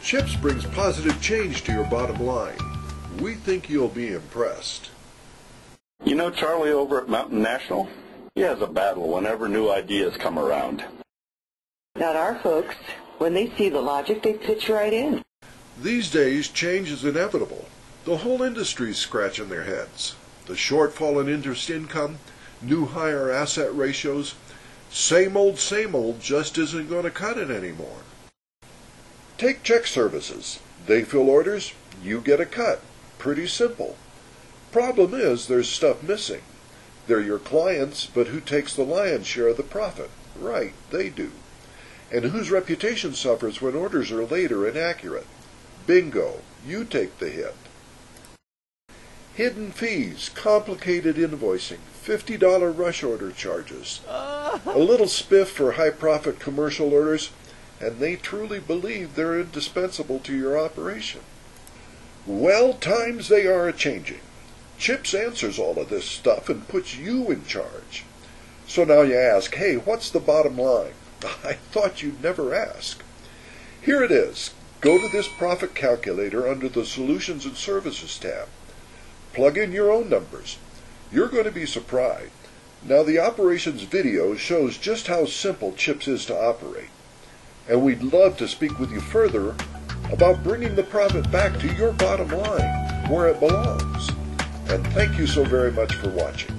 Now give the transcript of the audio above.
ChIPS brings positive change to your bottom line. We think you'll be impressed. You know Charlie over at Mountain National? He has a battle whenever new ideas come around. Not our folks. When they see the logic, they pitch right in. These days, change is inevitable. The whole industry's scratching their heads. The shortfall in interest income, new higher asset ratios, same old just isn't going to cut it anymore. Take check services. They fill orders, you get a cut. Pretty simple. Problem is, there's stuff missing. They're your clients, but who takes the lion's share of the profit? Right, they do. And whose reputation suffers when orders are late or inaccurate? Bingo, you take the hit. Hidden fees, complicated invoicing, $50 rush order charges, a little spiff for high-profit commercial orders, and they truly believe they're indispensable to your operation. Well, times they are a-changing. ChIPS answers all of this stuff and puts you in charge. So now you ask, hey, what's the bottom line? I thought you'd never ask. Here it is. Go to this profit calculator under the Solutions and Services tab. Plug in your own numbers. You're going to be surprised. Now the operations video shows just how simple ChIPS is to operate. And we'd love to speak with you further about bringing the profit back to your bottom line, where it belongs. And thank you so very much for watching.